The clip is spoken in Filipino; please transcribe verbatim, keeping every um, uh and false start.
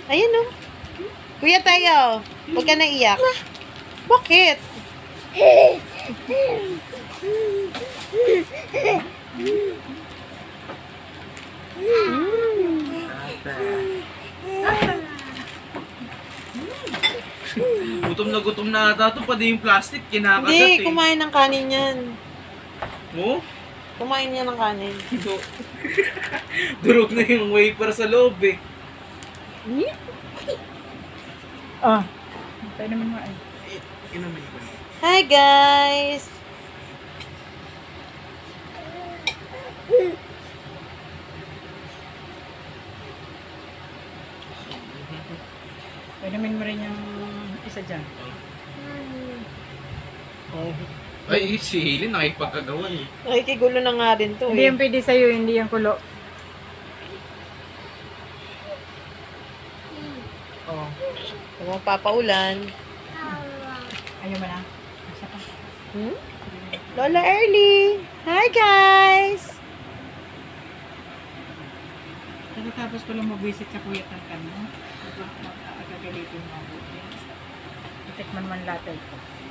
Ayan o. Kuya tayo. Huwag ka naiyak. Bakit? Gutom na gutom na ata ito. Pati yung plastic, kinakagat Hindi, eh. kumain ng kanin yan. Mo? Kumain niya ng kanin. Du- Durog na yung wafer sa loob eh. Ah. Tayo naman nga eh. Inumin ko. Hi guys! Tayo naman mo rin yung isa dyan. Oh. Ay, si Hailey nakipagkagawan eh. Nakikigulo na nga rin to Hindi eh. yung pwede sa'yo, hindi yung kulo. Oh. Kung mapapaulan. Ayaw mo na. Isa pa. Hmm? Lola Early! Hi guys! Tapos ko lang mag-visit sa kuya ng kanya. Mag-agagalitin mo ako. Itikman man lahat ito.